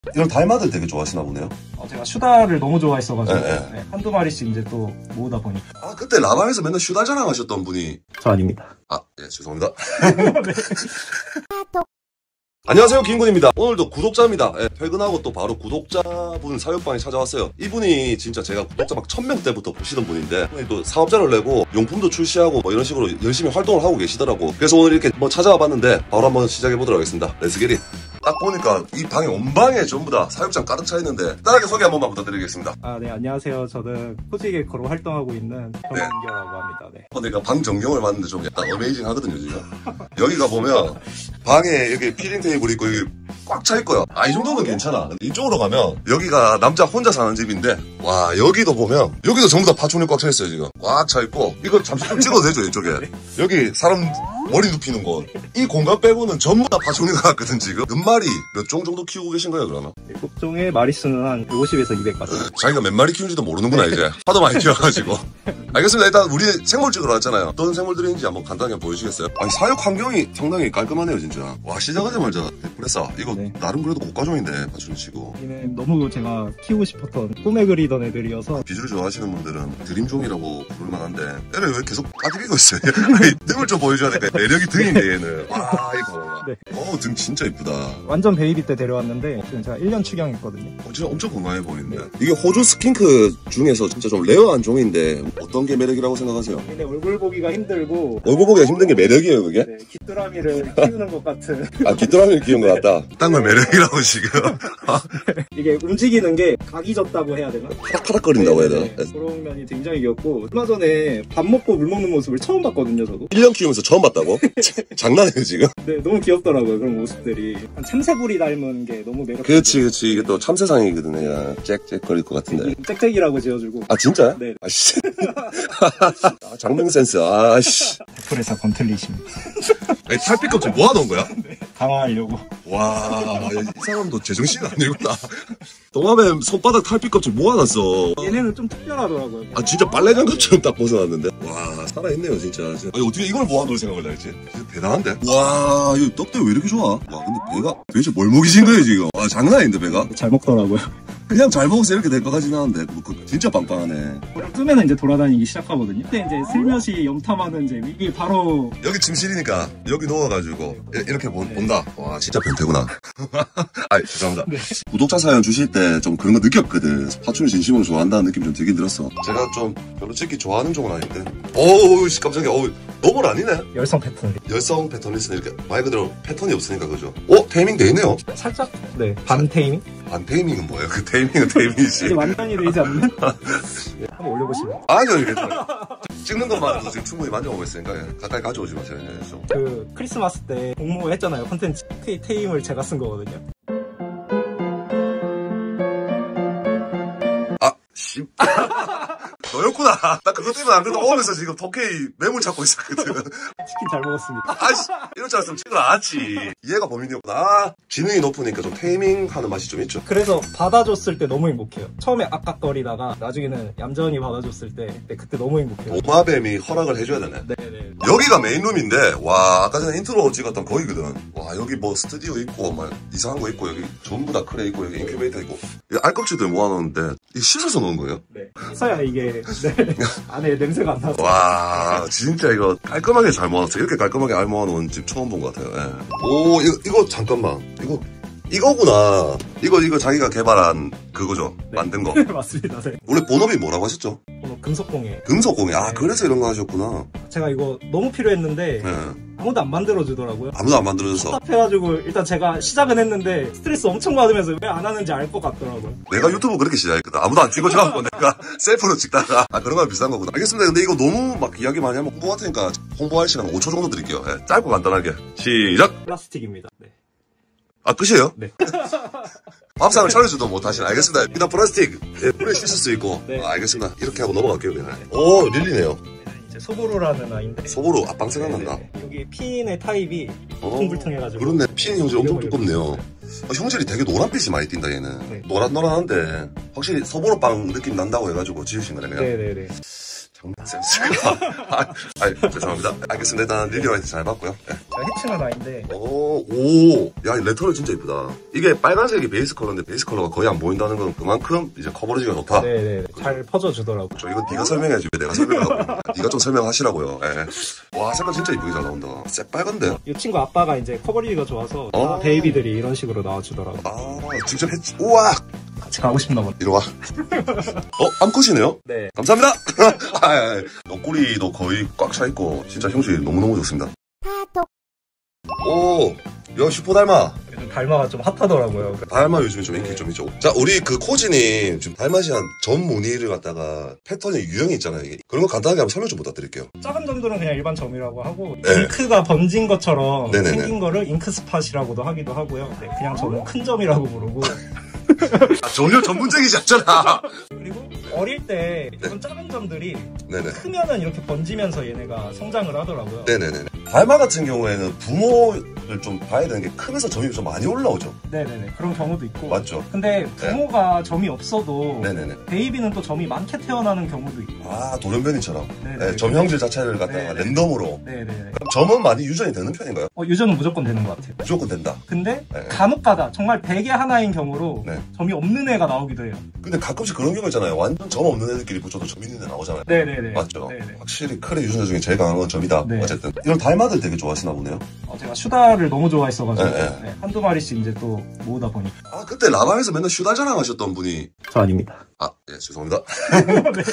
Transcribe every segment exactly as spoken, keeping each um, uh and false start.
이런 달마들 되게 좋아하시나 보네요. 어, 제가 슈다를 너무 좋아했어가지고 네, 네. 네, 한두 마리씩 이제 또 모으다 보니까. 아, 그때 라방에서 맨날 슈다 자랑하셨던 분이. 저 아닙니다. 아, 예, 죄송합니다. 네. 안녕하세요, 김군입니다. 오늘도 구독자입니다. 예, 퇴근하고 또 바로 구독자분 사육방에 찾아왔어요. 이분이 진짜 제가 구독자 막 천 명 때부터 보시던 분인데, 이분이 또 사업자를 내고 용품도 출시하고 뭐 이런 식으로 열심히 활동을 하고 계시더라고. 그래서 오늘 이렇게 뭐 찾아와 봤는데 바로 한번 시작해 보도록 하겠습니다. 렛츠 기릿. 딱 보니까 이 방에 온방에 전부 다 사육장 가득 차 있는데 간단하게 소개 한 번만 부탁드리겠습니다. 아, 네, 안녕하세요. 저는 코지개코로 활동하고 있는 정은결라고 합니다. 네. 어, 내가 방 전경을 봤는데 좀 약간 어메이징 하거든요, 지금. 여기가 보면 방에 여기 피딩 테이블 있고 여기 꽉 차 있고요. 아, 이 정도면 괜찮아. 근데 이쪽으로 가면 여기가 남자 혼자 사는 집인데, 와, 여기도 보면 여기도 전부 다 파충류 꽉 차 있어요, 지금. 꽉 차 있고. 이거 잠시 좀 찍어도 되죠, 이쪽에. 네. 여기 사람 머리 눕히는 곳. 이 공간 빼고는 전부 다 파충류가 같거든, 지금. 몇 마리, 몇 종 정도 키우고 계신 거예요, 그러면? 일곱 종의 마리수는 한 백오십에서 이백까지. 자기가 몇 마리 키우는지도 모르는구나, 이제. 하도 많이 키워가지고. 알겠습니다. 일단 우리 생물 찍으러 왔잖아요. 어떤 생물들인지 한번 간단하게 보여주시겠어요? 아니, 사육 환경이 상당히 깔끔하네요, 진짜. 와, 시작하자마자 데프레사. 이거 네. 나름 그래도 고가종인데, 파충류 치고. 얘는 너무 제가 키우고 싶었던 꿈에 그리던 애들이어서. 비주를 좋아하시는 분들은 드림종이라고 부를만한데, 얘를 왜 계속 까디비고 있어요? 등을 좀 보여줘야 될까? 매력이 등인데, 얘는. 와, 이거. 네. 어우, 등 진짜 이쁘다. 완전 베이비 때 데려왔는데 지금 제가 일 년 축양했거든요. 어, 진짜 엄청 건강해 보이는데. 네. 이게 호주 스킨크 중에서 진짜 좀 레어한 종인데 어떤 게 매력이라고 생각하세요? 근데 얼굴 보기가 힘들고 얼굴 보기가 힘든 게 매력이에요, 그게? 네, 귀뚜라미를 키우는 것 같은. 아, 귀뚜라미를 키운 것 같다. 딴 걸 매력이라고 지금. 이게 움직이는 게 각이 졌다고 해야 되나? 파닥파닥거린다고 해야 되나? 네, 그런 면이 굉장히 귀엽고, 얼마 전에 밥 먹고 물 먹는 모습을 처음 봤거든요, 저도. 일 년 키우면서 처음 봤다고? 장난이에요, 지금? 네, 너무 귀엽더라고요, 그런 모습들이. 한 참새부리 닮은 게 너무 매력적이고. 그렇지, 그렇지. 이게 또 참새상이거든, 얘가. 짹짹거릴 것 같은데. 짹짹이라고 지어주고. 아, 진짜요? 네. 아씨. 아, 장명 센스, 아씨. 데프레사 건틀리십니다. 아니, 탈피 껍질 모아놓은 거야? 네. 강화하려고. 와, 이 사람도 제정신이 아니구나. 동화뱀 손바닥 탈피 껍질 모아놨어. 얘네는 좀 특별하더라고요. 아, 진짜 빨래장갑처럼 딱 벗어났는데. 와, 살아있네요, 진짜. 아니, 어떻게 이걸 모아놓을 생각을 했지? 대단한데? 와, 이 떡대 왜 이렇게 좋아? 와, 근데 배가 도대체 뭘 먹이신 거예요, 지금? 와, 장난 아닌데, 배가? 잘 먹더라고요. 그냥 잘 먹어서 이렇게 될 것 같진 않은데, 뭐, 그, 진짜 빵빵하네. 뜨면 이제 돌아다니기 시작하거든요. 그때 이제 슬며시 염탐하는 이제 이게 바로. 여기 침실이니까, 여기 누워가지고, 이렇게 본, 네. 본다. 와, 진짜 변태구나. 아이, 죄송합니다. 네. 구독자 사연 주실 때 좀 그런 거 느꼈거든. 파충류 진심으로 좋아한다는 느낌 좀 들긴 들었어. 제가 좀 별로 찍기 좋아하는 종은 아닌데. 어우, 씨, 깜짝이야. 어우, 너무 아니네. 열성 패턴. 열성 패턴리스는 이렇게 말 그대로 패턴이 없으니까, 그죠? 어? 테이밍 돼 있네요? 살짝, 네. 반 테이밍? 반 테이밍은 뭐예요? 그 테이밍은 테이밍이지. 완전히 되지 않는? 네, 한번 올려보시면. 아니요, 괜찮아요. 찍는 것만으로도 지금 충분히 만져보고 있으니까 가까이 가져오지 마세요. 좀. 그 크리스마스 때 공모 했잖아요. 콘텐츠 테임을 제가 쓴 거거든요. 아, 씨. 너였구나. 나 그것 때문에 안 그래도 오면서 지금 덕케이 매물 찾고 있었거든. 치킨 잘 먹었습니다. 아이씨, 이럴 줄 알았으면 찍으러 왔지. 얘가 범인이었구나. 아, 지능이 높으니까 좀 테이밍 하는 맛이 좀 있죠. 그래서 받아줬을 때 너무 행복해요. 처음에 악악거리다가 나중에는 얌전히 받아줬을 때 네, 그때 너무 행복해요. 도마뱀이 허락을 해줘야 되네. 네네. 여기가 메인룸인데, 와, 아까 전에 인트로 찍었던 거기거든. 와, 여기 뭐 스튜디오 있고, 막 이상한 거 있고, 여기 전부 다 크레 있고, 여기 인큐베이터 있고. 알껍질들 모아놓는데, 이거 씻어서 넣은 거예요? 네. 씻어야 이게, 네. 안에 냄새가 안 나서. 와, 진짜 이거 깔끔하게 잘 모아놨어. 이렇게 깔끔하게 알 모아놓은 집 처음 본 것 같아요. 예. 오, 이거, 이거, 잠깐만. 이거, 이거구나. 이거, 이거 자기가 개발한 그거죠? 네. 만든 거. 맞습니다. 네. 원래 본업이 뭐라고 하셨죠? 본업 금속공예. 금속공예. 아, 네. 그래서 이런 거 하셨구나. 제가 이거 너무 필요했는데, 네. 아무도 안 만들어주더라고요. 아무도 안 만들어줘서. 답답해가지고 일단 제가 시작은 했는데 스트레스 엄청 받으면서 왜 안 하는지 알 것 같더라고요. 내가 유튜브 그렇게 시작했거든. 아무도 안 찍어줘갖고 내가 셀프로 찍다가 아 그런 거 비싼 거구나. 알겠습니다. 근데 이거 너무 막 이야기 많이 하면 홍보 같으니까 홍보할 시간 오 초 정도 드릴게요. 네, 짧고 간단하게 시작. 플라스틱입니다. 네. 아 끝이에요? 네. 밥상을 차려주도 못하시네. 알겠습니다. 일단 플라스틱 예, 물에 씻을 수 있고. 네. 아, 알겠습니다. 이렇게 하고 넘어갈게요 그냥. 네. 오 릴리네요. 이제 소보루라는 아이인데. 소보루 앞방 생각난다. 여기 핀의 타입이 울퉁불퉁해가지고. 그렇네. 핀 형질 엄청 두껍네요. 아, 형질이 되게 노란빛이 많이 띈다 얘는. 네. 노란노란한데 확실히 소보루빵 느낌 난다고 해가지고 지으신 거네요. 네네네. 장난 센스가. 아, 아, 죄송합니다. 알겠습니다. 일단 리뷰한테 잘 봤고요. 네. 해칭은 아닌데. 오, 오, 야, 이 레터럴 진짜 이쁘다. 이게 빨간색이 베이스 컬러인데 베이스 컬러가 거의 안 보인다는 건 그만큼 이제 커버리지가 좋다. 네네. 잘 퍼져주더라고. 저 이건 네가 설명해야지 왜 내가 설명하고. 네가 좀 설명하시라고요. 예. 와, 색깔 진짜 이쁘게 잘 나온다. 새빨간데. 이 친구 아빠가 이제 커버리지가 좋아서 어. 다 베이비들이 이런 식으로 나와주더라고. 아, 직접 했지. 우와! 같이 가고 싶나 보네. 이리 와. 어, 암컷이네요? 네. 감사합니다. 아, 아, 아. 옆구리도 거의 꽉 차있고, 진짜 형질 너무너무 좋습니다. 오, 야, 슈퍼 닮아. 요즘 달마가 좀 핫하더라고요. 달마 요즘에 좀 인기 좀 있죠. 자, 우리 그 코지님, 지금 달마시한 전 무늬를 갖다가 패턴이 유형이 있잖아요. 이게. 그런 거 간단하게 한번 설명 좀 부탁드릴게요. 작은 점들은 그냥 일반 점이라고 하고, 네. 잉크가 번진 것처럼 네네네. 생긴 거를 잉크 스팟이라고도 하기도 하고요. 네, 그냥 저는 큰 점이라고 부르고. 아, 전혀 전문적이지 않잖아. 그리고 어릴 때 이런 작은 점들이 네네. 크면은 이렇게 번지면서 얘네가 성장을 하더라고요. 네네네. 달마 같은 경우에는 부모를 좀 봐야 되는 게 크면서 점이 좀 많이 올라오죠. 네네네. 그런 경우도 있고. 맞죠? 근데 부모가 점이 없어도 네네네. 베이비는 또 점이 많게 태어나는 경우도 있고. 아, 돌연변이처럼. 네네. 네, 점형질 자체를 갖다가 네네. 랜덤으로. 네네네. 그럼 점은 많이 유전이 되는 편인가요? 어, 유전은 무조건 되는 것 같아요. 무조건 된다. 근데 네. 간혹가다 정말 백에 하나인 경우로 네. 점이 없는 애가 나오기도 해요. 근데 가끔씩 그런 경우 있잖아요. 완전 점 없는 애들끼리 붙여도 점 있는 애 나오잖아요. 네네네. 맞죠? 네네. 확실히 크레 유전자 중에 제일 강한 건 점이다. 네. 어쨌든. 이런 달마들 되게 좋아하시나 보네요. 어, 제가 슈다를 너무 좋아했어가지고 네, 네. 네, 한두 마리씩 이제 또 모으다 보니까. 아, 그때 라방에서 맨날 슈달 자랑하셨던 분이. 저 아닙니다. 아, 예, 죄송합니다. 네.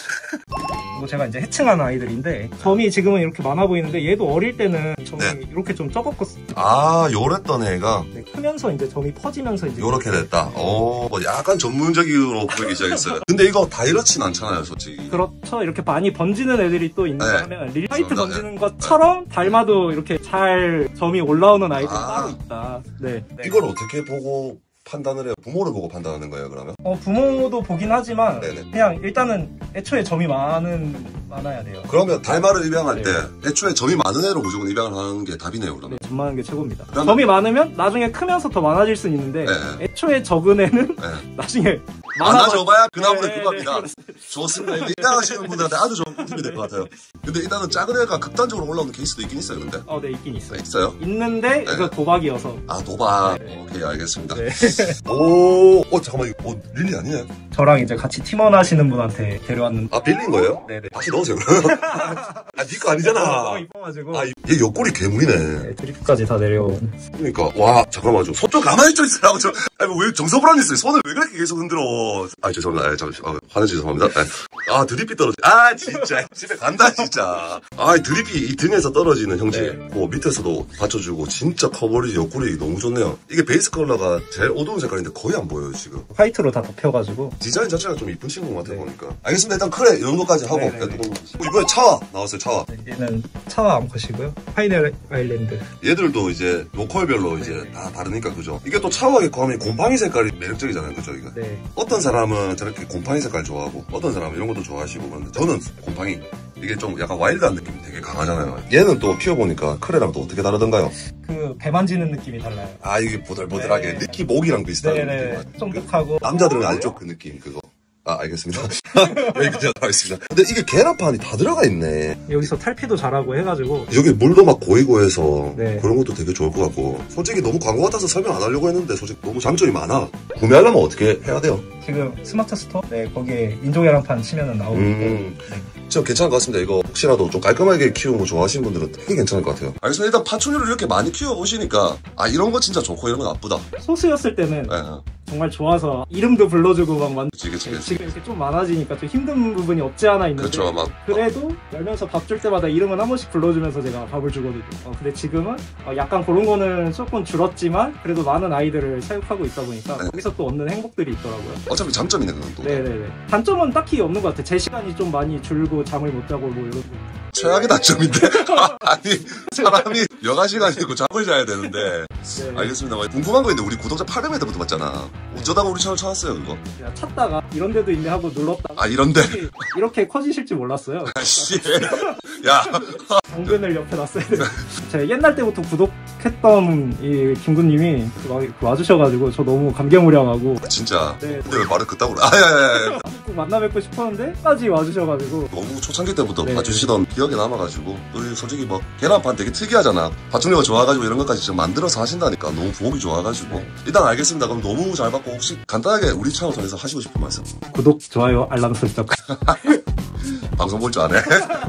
이거 제가 이제 해칭한 아이들인데 점이 지금은 이렇게 많아 보이는데 얘도 어릴 때는 점이 네. 이렇게 좀 적었거든요. 아, 요랬던 애가 네, 크면서 이제 점이 퍼지면서 이제 요렇게 됐다. 오, 뭐 약간 전문적으로 보이기 시작했어요. 근데 이거 다 이렇진 않잖아요, 솔직히. 그렇죠. 이렇게 많이 번지는 애들이 또 있는가 네. 하면 릴라이트 죄송합니다. 번지는 것처럼 닮아도 이렇게 잘 점이 올라오는 아이들이 아. 따로 있다. 네. 네. 이걸 어떻게 보고 판단을 해요? 부모를 보고 판단하는 거예요, 그러면? 어, 부모도 보긴 하지만 네네. 그냥 일단은 애초에 점이 많은 많아야 돼요. 그러면 달마를 입양할 네. 때 애초에 점이 많은 애로 무조건 입양을 하는 게 답이네요, 그러면. 네, 점 많은 게 최고입니다. 그러면- 점이 많으면 나중에 크면서 더 많아질 수는 있는데 네. 애초에 적은 애는 네. 나중에 많아져봐야 그 나무는 네, 그겁니다. 네, 좋습니다. 이거 입양하시는 분들한테 아주 좋은 꿀팁이 될 것 같아요. 근데 일단은 작은 애가 극단적으로 올라오는 케이스도 있긴 있어요, 근데. 어, 네, 있긴 아, 있어요. 있어요? 있는데 네. 이거 도박이어서. 아, 도박. 네. 오케이, 알겠습니다. 네. 오, 어, 잠깐만, 이거 뭐, 릴리 아니네? 저랑 이제 같이 팀원 하시는 분한테 데려왔는데. 아, 빌린 거예요? 네네. 다시 넣으세요, 그러면. 아, 니거 아니잖아. 너무 이뻐가지고. 아, 얘 옆구리 괴물이네. 네, 드리프까지 다 내려온. 그러니까, 와, 잠깐만, 좀, 손 좀 가만히 좀 있으라고, 저, 아니, 뭐, 왜 정서불안이 있어요? 손을 왜 그렇게 계속 흔들어? 아, 죄송합니다. 아, 잠시, 아, 화내지 죄송합니다. 아, 아, 드립이 떨어지, 아, 진짜. 집에 간다, 진짜. 아, 드립이 이 등에서 떨어지는 형질. 네. 그 밑에서도 받쳐주고, 진짜 커버리지 옆구리 너무 좋네요. 이게 베이스 컬러가 제일 어두운 색깔인데 거의 안 보여요, 지금. 화이트로 다 덮여가지고. 디자인 자체가 좀 이쁜 친구인 것 같아요, 네. 보니까. 알겠습니다. 일단 크레, 이런 것까지 하고. 네네네. 어, 이번에 차와 나왔어요, 차와. 네, 얘는 차와 암컷이고요. 파이널 아일랜드. 얘들도 이제 로컬별로 이제 네네. 다 다르니까 그죠? 이게 또 차와의 곰이 곰팡이 색깔이 매력적이잖아요, 그죠? 이거. 네. 어떤 사람은 저렇게 곰팡이 색깔 좋아하고 어떤 사람은 이런 것도 좋아하시고 그런데 저는 곰팡이 이게 좀 약간 와일드한 느낌이 되게 강하잖아요. 얘는 또 키워보니까 크레랑 또 어떻게 다르던가요? 그 배 만지는 느낌이 달라요. 아 이게 보들보들하게 네. 느낌 목이랑 비슷한 네네. 느낌. 쫀득하고. 남자들은 알죠 그 느낌 그거. 아 알겠습니다. 여기까지 하겠습니다. 근데 이게 계란판이 다 들어가 있네. 여기서 탈피도 잘하고 해가지고. 여기 물도 막 고이고 해서 네. 그런 것도 되게 좋을 것 같고 솔직히 너무 광고 같아서 설명 안 하려고 했는데 솔직히 너무 장점이 많아. 구매하려면 어떻게 해야 돼요? 지금 스마트 스토어? 네, 거기에 인조계란판 치면은 나오니까. 음. 네. 진짜 괜찮은 것 같습니다. 이거 혹시라도 좀 깔끔하게 키우는 거 좋아하시는 분들은 되게 괜찮을 것 같아요. 알겠습니다. 일단 파충류를 이렇게 많이 키워보시니까 아 이런 거 진짜 좋고 이런 거 나쁘다. 소수였을 때는 네. 정말 좋아서 이름도 불러주고 막 만. 그치 그치 네, 그치. 지금 이렇게 좀 많아지니까 좀 힘든 부분이 없지 않아 있는데. 그쵸 막 그래도 열면서 밥 줄 때마다 이름은 한 번씩 불러주면서 제가 밥을 주거든요. 어, 근데 지금은 어, 약간 그런 거는 조금 줄었지만 그래도 많은 아이들을 사육하고 있다 보니까 네. 거기서 또 얻는 행복들이 있더라고요. 어차피 장점이네 그건 또. 네네네. 단점은 딱히 없는 것 같아요. 제 시간이 좀 많이 줄고 잠을 못 자고 뭐 이런 거. 최악의 단점인데 아니 사람이 여가 시간이 있고 잠을 자야 되는데. 네. 알겠습니다. 궁금한 거 있는데 우리 구독자 팔백 명부터 봤잖아. 어쩌다가 우리 채널 찾았어요 그거? 그냥 찾다가 이런 데도 있네 하고 눌렀다가 아 이런데. 이렇게, 이렇게 커지실 줄 몰랐어요. 아씨. 야. 당근을 옆에 놨어야 돼요. 제가 옛날 때부터 구독 했던 이 김구님이 와주셔가지고 저 너무 감개무량하고. 아, 진짜. 네. 근데 왜 말을 그따구로? 아야야야. 꼭 만나 뵙고 싶었는데 끝까지 와주셔가지고. 너무 초창기 때부터 네. 봐주시던 기억에 남아가지고 또 솔직히 뭐 계란판 되게 특이하잖아. 파충류가 좋아가지고 이런 것까지 지금 만들어서 하신다니까 너무 보기 좋아가지고. 네. 일단 알겠습니다. 그럼 너무 잘 받고 혹시 간단하게 우리 채널 통해서 하시고 싶은 말씀. 구독, 좋아요, 알람 설정. 방송 볼 줄 아네.